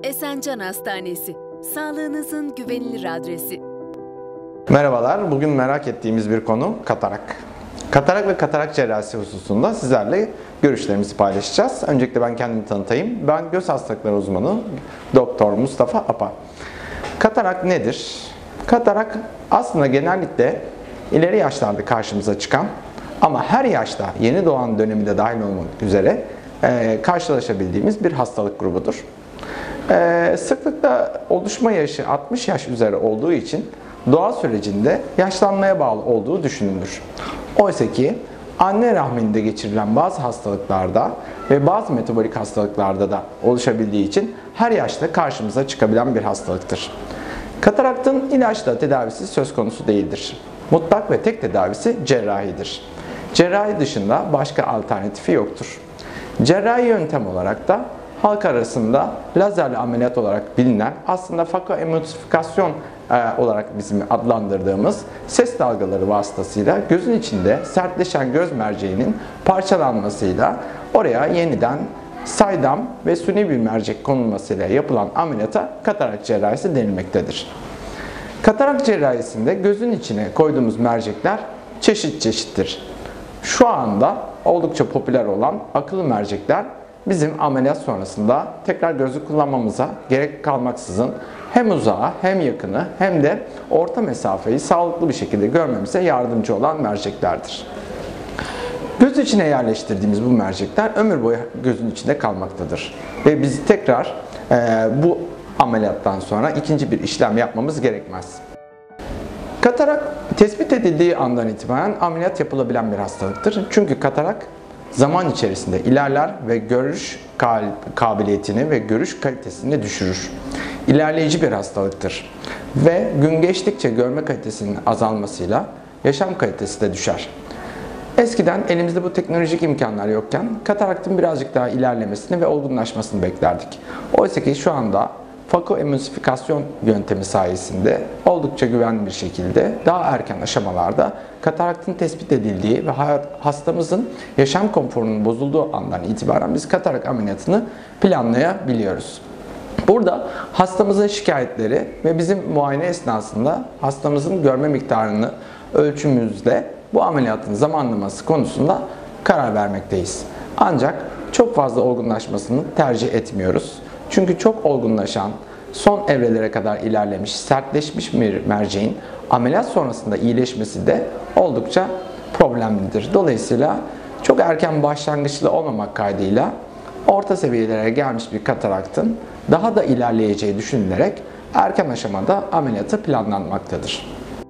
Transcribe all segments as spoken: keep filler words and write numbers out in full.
Esencan Hastanesi, sağlığınızın güvenilir adresi. Merhabalar, bugün merak ettiğimiz bir konu katarak. Katarak ve katarak cerrahisi hususunda sizlerle görüşlerimizi paylaşacağız. Öncelikle ben kendimi tanıtayım. Ben göz hastalıkları uzmanı Doktor Mustafa Apa. Katarak nedir? Katarak aslında genellikle ileri yaşlarda karşımıza çıkan ama her yaşta yeni doğan döneminde dahil olmak üzere e, karşılaşabildiğimiz bir hastalık grubudur. E, sıklıkla oluşma yaşı altmış yaş üzeri olduğu için doğal sürecinde yaşlanmaya bağlı olduğu düşünülür. Oysa ki anne rahminde geçirilen bazı hastalıklarda ve bazı metabolik hastalıklarda da oluşabildiği için her yaşta karşımıza çıkabilen bir hastalıktır. Kataraktın ilaçla tedavisi söz konusu değildir. Mutlak ve tek tedavisi cerrahidir. Cerrahi dışında başka alternatifi yoktur. Cerrahi yöntem olarak da halk arasında lazerli ameliyat olarak bilinen, aslında fakoemulsifikasyon olarak bizim adlandırdığımız ses dalgaları vasıtasıyla gözün içinde sertleşen göz merceğinin parçalanmasıyla oraya yeniden saydam ve suni bir mercek konulmasıyla yapılan ameliyata katarak cerrahisi denilmektedir. Katarak cerrahisinde gözün içine koyduğumuz mercekler çeşit çeşittir. Şu anda oldukça popüler olan akıllı mercekler bizim ameliyat sonrasında tekrar gözü kullanmamıza gerek kalmaksızın hem uzağı hem yakını hem de orta mesafeyi sağlıklı bir şekilde görmemize yardımcı olan merceklerdir. Göz içine yerleştirdiğimiz bu mercekler ömür boyu gözün içinde kalmaktadır. Ve biz tekrar e, bu ameliyattan sonra ikinci bir işlem yapmamız gerekmez. Katarak tespit edildiği andan itibaren ameliyat yapılabilen bir hastalıktır. Çünkü katarak zaman içerisinde ilerler ve görüş kabiliyetini ve görüş kalitesini düşürür. İlerleyici bir hastalıktır. Ve gün geçtikçe görme kalitesinin azalmasıyla yaşam kalitesi de düşer. Eskiden elimizde bu teknolojik imkanlar yokken kataraktın birazcık daha ilerlemesini ve olgunlaşmasını beklerdik. Oysa ki şu anda fakoemulsifikasyon yöntemi sayesinde oldukça güvenli bir şekilde daha erken aşamalarda kataraktın tespit edildiği ve hastamızın yaşam konforunun bozulduğu andan itibaren biz katarak ameliyatını planlayabiliyoruz. Burada hastamızın şikayetleri ve bizim muayene esnasında hastamızın görme miktarını ölçümüzle bu ameliyatın zamanlaması konusunda karar vermekteyiz. Ancak çok fazla olgunlaşmasını tercih etmiyoruz. Çünkü çok olgunlaşan, son evrelere kadar ilerlemiş, sertleşmiş bir merceğin ameliyat sonrasında iyileşmesi de oldukça problemlidir. Dolayısıyla çok erken başlangıçlı olmamak kaydıyla orta seviyelere gelmiş bir kataraktın daha da ilerleyeceği düşünülerek erken aşamada ameliyatı planlanmaktadır.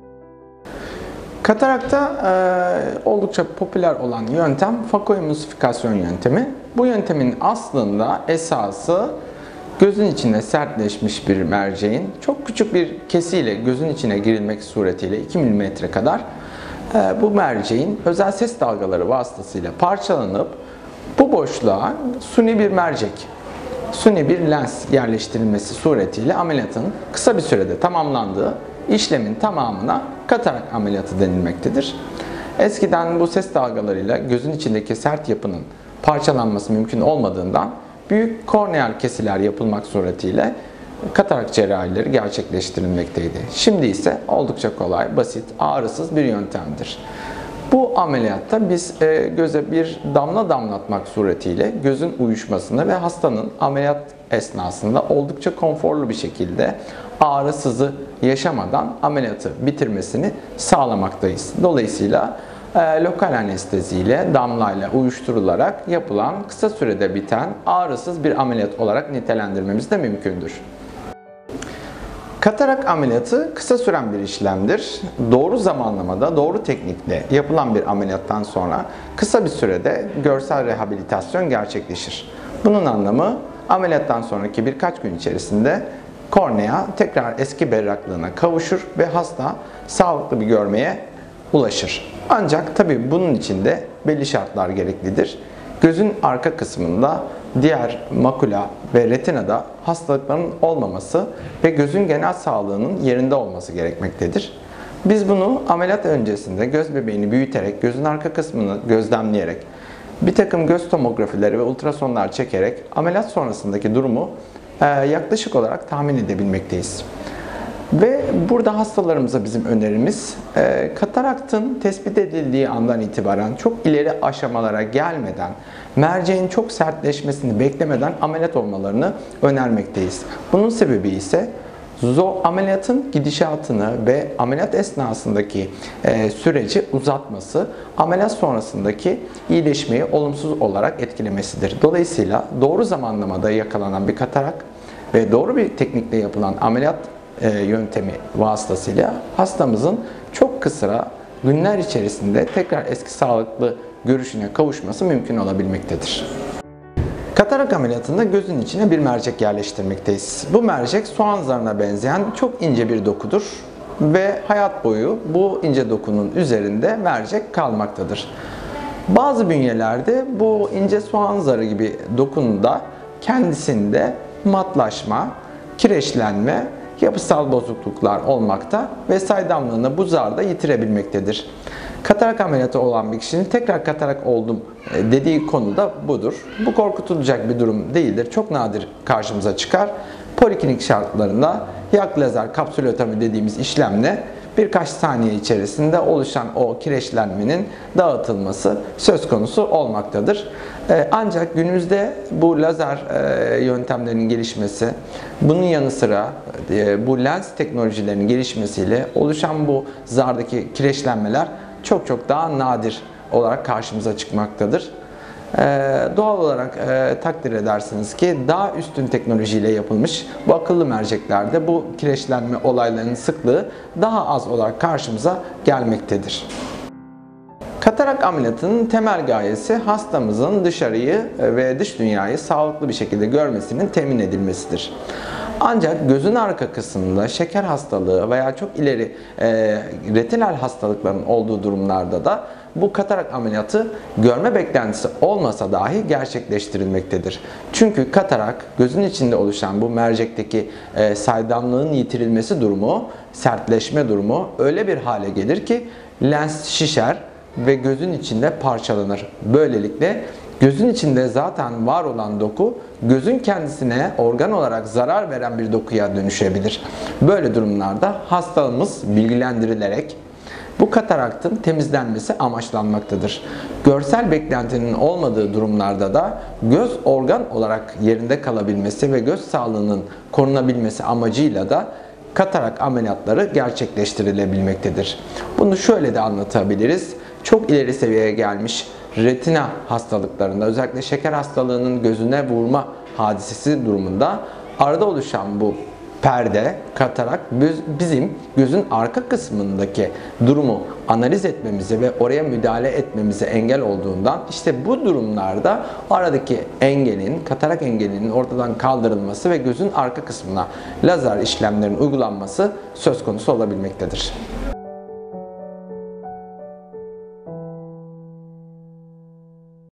Katarakta e, oldukça popüler olan yöntem fakoemulsifikasyon yöntemi. Bu yöntemin aslında esası gözün içine sertleşmiş bir merceğin çok küçük bir kesiyle gözün içine girilmek suretiyle iki milimetre kadar e, bu merceğin özel ses dalgaları vasıtasıyla parçalanıp bu boşluğa suni bir mercek, suni bir lens yerleştirilmesi suretiyle ameliyatın kısa bir sürede tamamlandığı işlemin tamamına katarak ameliyatı denilmektedir. Eskiden bu ses dalgalarıyla gözün içindeki sert yapının parçalanması mümkün olmadığından büyük korneal kesiler yapılmak suretiyle katarak cerrahileri gerçekleştirilmekteydi. Şimdi ise oldukça kolay, basit, ağrısız bir yöntemdir. Bu ameliyatta biz e, göze bir damla damlatmak suretiyle gözün uyuşmasını ve hastanın ameliyat esnasında oldukça konforlu bir şekilde ağrısızı yaşamadan ameliyatı bitirmesini sağlamaktayız. Dolayısıyla e, lokal anesteziyle, damlayla uyuşturularak yapılan kısa sürede biten ağrısız bir ameliyat olarak nitelendirmemiz de mümkündür. Katarak ameliyatı kısa süren bir işlemdir. Doğru zamanlamada, doğru teknikle yapılan bir ameliyattan sonra kısa bir sürede görsel rehabilitasyon gerçekleşir. Bunun anlamı ameliyattan sonraki birkaç gün içerisinde kornea tekrar eski berraklığına kavuşur ve hasta sağlıklı bir görmeye ulaşır. Ancak tabii bunun için de belli şartlar gereklidir. Gözün arka kısmında diğer makula ve retinada hastalıkların olmaması ve gözün genel sağlığının yerinde olması gerekmektedir. Biz bunu ameliyat öncesinde göz bebeğini büyüterek, gözün arka kısmını gözlemleyerek, bir takım göz tomografileri ve ultrasonlar çekerek ameliyat sonrasındaki durumu e, yaklaşık olarak tahmin edebilmekteyiz. Ve burada hastalarımıza bizim önerimiz e, kataraktın tespit edildiği andan itibaren çok ileri aşamalara gelmeden, merceğin çok sertleşmesini beklemeden ameliyat olmalarını önermekteyiz. Bunun sebebi ise zor ameliyatın gidişatını ve ameliyat esnasındaki e, süreci uzatması, ameliyat sonrasındaki iyileşmeyi olumsuz olarak etkilemesidir. Dolayısıyla doğru zamanlamada yakalanan bir katarak ve doğru bir teknikle yapılan ameliyat e, yöntemi vasıtasıyla hastamızın çok kısa günler içerisinde tekrar eski sağlıklı görüşüne kavuşması mümkün olabilmektedir. Katarak ameliyatında gözün içine bir mercek yerleştirmekteyiz. Bu mercek soğan zarına benzeyen çok ince bir dokudur ve hayat boyu bu ince dokunun üzerinde mercek kalmaktadır. Bazı bünyelerde bu ince soğan zarı gibi dokununda kendisinde matlaşma, kireçlenme, yapısal bozukluklar olmakta ve saydamlığını bu zarda yitirebilmektedir. Katarak ameliyatı olan bir kişinin tekrar katarak oldum dediği konu da budur. Bu korkutulacak bir durum değildir. Çok nadir karşımıza çıkar. Poliklinik şartlarında yak lazer kapsülotomi dediğimiz işlemle birkaç saniye içerisinde oluşan o kireçlenmenin dağıtılması söz konusu olmaktadır. Ancak günümüzde bu lazer yöntemlerinin gelişmesi, bunun yanı sıra bu lens teknolojilerinin gelişmesiyle oluşan bu zardaki kireçlenmeler çok çok daha nadir olarak karşımıza çıkmaktadır. Ee, doğal olarak e, takdir edersiniz ki daha üstün teknolojiyle yapılmış bu akıllı merceklerde bu kireçlenme olaylarının sıklığı daha az olarak karşımıza gelmektedir. Katarak ameliyatının temel gayesi hastamızın dışarıyı ve dış dünyayı sağlıklı bir şekilde görmesinin temin edilmesidir. Ancak gözün arka kısmında şeker hastalığı veya çok ileri e, retinal hastalıkların olduğu durumlarda da bu katarak ameliyatı görme beklentisi olmasa dahi gerçekleştirilmektedir. Çünkü katarak gözün içinde oluşan bu mercekteki e, saydamlığın yitirilmesi durumu, sertleşme durumu öyle bir hale gelir ki lens şişer ve gözün içinde parçalanır. Böylelikle gözün içinde zaten var olan doku gözün kendisine organ olarak zarar veren bir dokuya dönüşebilir. Böyle durumlarda hastamız bilgilendirilerek bu kataraktın temizlenmesi amaçlanmaktadır. Görsel beklentinin olmadığı durumlarda da göz organ olarak yerinde kalabilmesi ve göz sağlığının korunabilmesi amacıyla da katarak ameliyatları gerçekleştirilebilmektedir. Bunu şöyle de anlatabiliriz. Çok ileri seviyeye gelmiş retina hastalıklarında, özellikle şeker hastalığının gözüne vurma hadisesi durumunda arada oluşan bu perde, katarak bizim gözün arka kısmındaki durumu analiz etmemizi ve oraya müdahale etmemize engel olduğundan işte bu durumlarda aradaki engelin, katarak engelinin ortadan kaldırılması ve gözün arka kısmına lazer işlemlerin uygulanması söz konusu olabilmektedir.